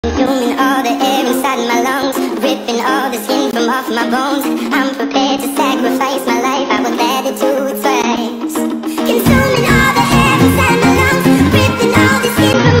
Consuming all the air inside my lungs, ripping all the skin from off my bones. I'm prepared to sacrifice my